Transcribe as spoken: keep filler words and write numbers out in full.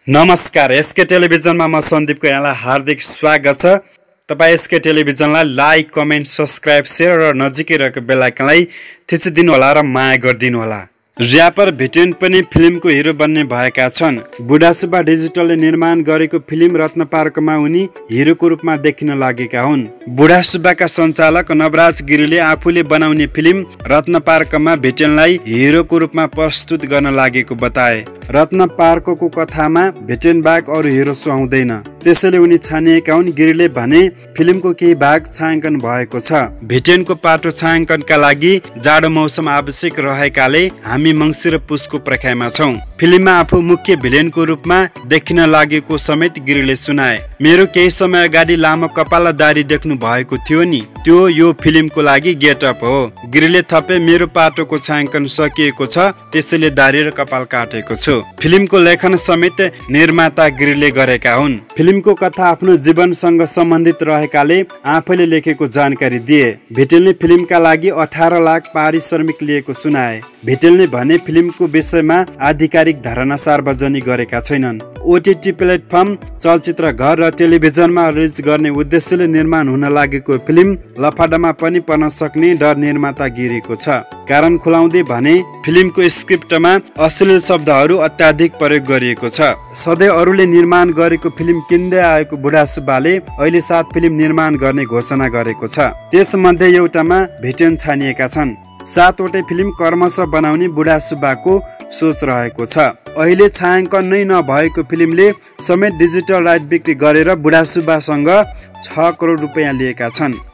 नमस्कार, एसके टेलिभिजनमा म सन्दीपको यहाँलाई हार्दिक स्वागत छ। तपाईँ एसके टेलिभिजनलाई लाइक, कमेन्ट, सब्सक्राइब, सेयर र नजिकै रहेको बेल आइकनलाई थिचिदिनु होला र माया गरिदिनु होला। र्यापर भिटेन पनि फिल्मको हिरो बन्ने भएका छन्। बुढासुब्बा डिजिटलले निर्माण गरेको फिल्म रत्न पार्कमा उनी हिरोको रूपमा देखिन लागेका हुन्। बुढासुब्बाका सञ्चालक नवराज गिरीले आफूले बनाउने फिल्म रत्न पार्कमा भिटेनलाई हिरोको रूपमा प्रस्तुत गर्न लागेको बताए। रत्न पार्कको कथामा भिटेन बाहेक अरू हिरो सुहाउँदैन, त्यसैले उनी छानिएका हुन्। गिरीले भने फिल्मको केही भाग छायाङ्कन भएको छ। भिटेनको पाटो छायाङ्कनका लागि जाडो मौसम आवश्यक रहेकाले हामी मङ्सिर र पुसको पर्खाइमा छौँ। फिल्ममा आफू मुख्य भिलेनको रूपमा देखिन लागेको समेत गिरीले सुनाए। मेरो केही समय अगाडि लामो कपाल र दारी देख्नु भएको थियो नि, त्यो यो फिल्मको लागि गेटअप हो। गिरीले थपे, मेरो पाटोको छायाङ्कन सकिएको छ, त्यसैले दारी र कपाल काटेको छु। फिल्मको लेखन समेत निर्माता गिरीले गरेका हुन्। फिल्मको कथा आफ्नो जीवनसँग सम्बन्धित रहेकाले आफैले लेखेको जानकारी दिए। भिटेलले फिल्मका लागि अठार लाख पारिश्रमिक लिएको सुनाए। भिटेलले भने फिल्मको विषयमा आधिकारिक धारणा सार्वजनिक गरेका छैनन्। ओटिटी प्लेटफर्म, चलचित्र घर र टेलिभिजनमा रिलिज गर्ने उद्देश्यले निर्माण हुन लागेको फिल्म लफाडामा पनि पर्न सक्ने डर निर्माता गिरीको छ। कारण खुलाउँदै भने फिल्मको स्क्रिप्टमा अश्लील शब्दहरू अत्याधिक प्रयोग गरिएको छ। सधैँ अरूले निर्माण गरेको फिल्म किन्दै आएको बुढासुब्बाले अहिले सात फिल्म निर्माण गर्ने घोषणा गरेको छ। त्यसमध्ये एउटामा भिटेन छानिएका छन्। सातवटै फिल्म कर्मशः बनाउने बुढासुब्बाको सोच रहेको छ। अहिले छायाङ्कन नै नभएको फिल्मले समेत डिजिटल राइट बिक्री गरेर बुढासुब्बासँग छ करोड रुपियाँ लिएका छन्।